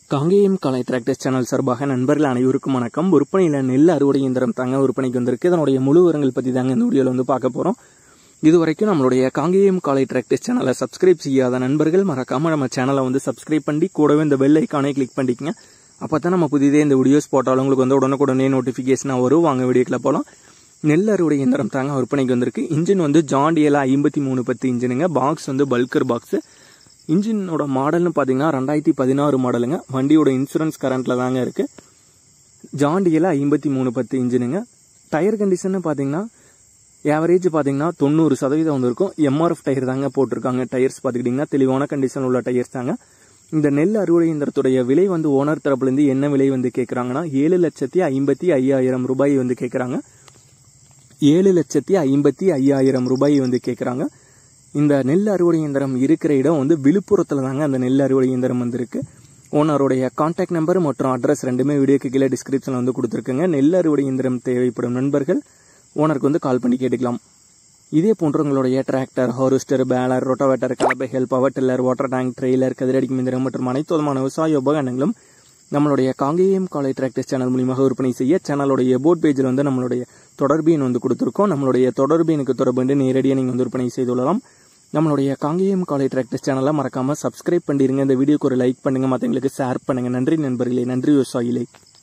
காங்கேயம் காலை tractors channel சார்பாக நண்பர்கள் அனைவருக்கும் வணக்கம். விற்பனையில் நெல் அறுவடை இயந்திரம் தாங்க விற்பனைக்கு வந்திருக்கு. இதனுடைய முழு விவரங்கள் பற்றி தாங்க இந்த வீடியோவில் வந்து பார்க்க போகிறோம். இதுவரைக்கும் நம்மளுடைய காங்கேயம் காலை டிராக்டர்ஸ் சேனலை சப்ஸ்கிரைப் செய்யாத நண்பர்கள் மறக்காமல் நம்ம சேனலை வந்து சப்ஸ்கிரைப் பண்ணி கூடவே இந்த பெல் ஐக்கானை கிளிக் பண்ணிக்கங்க. அப்போ தான் நம்ம புதிதே இந்த வீடியோஸ் போட்டாலும் உங்களுக்கு வந்து உடனுக்குடனே நோட்டிஃபிகேஷனாக வரும். வாங்க வீடியோக்கில் போகலாம். நெல் அறுவடை இயந்திரம் தாங்க விற்பனைக்கு வந்திருக்கு. இன்ஜின் வந்து ஜான் டியர் 5310 இன்ஜினுங்க. பாக்ஸ் வந்து பல்கர் பாக்ஸ். இன்ஜினோட மாடல்னு பார்த்தீங்கன்னா 2016 மாடலுங்க. வண்டியோட இன்சூரன்ஸ் கரண்ட்டில் தாங்க இருக்குது. ஜான் டியர் 5310 இன்ஜினுங்க. டயர் கண்டிஷன் பார்த்தீங்கன்னா ஆவரேஜ் பார்த்தீங்கன்னா 90% வந்திருக்கும். MRF டயர் தாங்க போட்டிருக்காங்க. டயர்ஸ் பார்த்துக்கிட்டிங்கன்னா தெளிவான கண்டிஷன் உள்ள டயர்ஸ் தாங்க. இந்த நெல் அறுவடை இயந்திரத்துடைய விலை வந்து ஓனர் தரப்புலேருந்து என்ன விலை வந்து கேட்குறாங்கன்னா 7,55,000 ரூபாய் வந்து கேட்குறாங்க. 7,55,000 ரூபாய் வந்து கேட்குறாங்க. இந்த நெல் அறுவடை இயந்திரம் இருக்கிற இடம் வந்து விழுப்புரத்தில் தாங்க அந்த நெல் அறுவடை இயந்திரம் வந்திருக்கு. ஓனருடைய கான்டாக்ட் நம்பர் மற்றும் அட்ரஸ் ரெண்டுமே வீடியோக்கு கீழே டிஸ்கிரிப்ஷனில் வந்து கொடுத்துருக்குங்க. நெல் அறுவடை இயந்திரம் தேவைப்படும் நண்பர்கள் ஓனருக்கு வந்து கால் பண்ணி கேட்டுக்கலாம். இதே போன்ற உங்களுடைய டிராக்டர், ஹார்வெஸ்டர், பேலர், ரொட்டோவேட்டர், கலப்பைகள், power tiller, water tank, trailer, கதிரடிக்கும் இயந்திரம் மற்றும் அனைத்து விதமான விவசாய உபகரணங்களும் நம்மளுடைய காங்கேயம் காலை டிராக்டர்ஸ் சேனல் மூலியமாக விற்பனை செய்ய சேனலுடைய போட் பேஜில் வந்து நம்மளுடைய தொடர்பு எண் வந்து கொடுத்துருக்கோம். நம்மளுடைய தொடர்பு எனக்கு தொடர்பு நேரடியாக நீங்கள் வந்து விற்பனை செய்து கொள்ளலாம். நம்மளுடைய காங்கேயம் காலை டிராக்டர்ஸ் சேனலை மறக்காமல் சப்ஸ்கிரைப் பண்ணிடுங்க. இந்த வீடியோக்கு ஒரு லைக் பண்ணுங்கள், மற்றவங்களுக்கு ஷேர் பண்ணுங்கள். நன்றி நண்பர்களே, நன்றி விவசாயிகளே.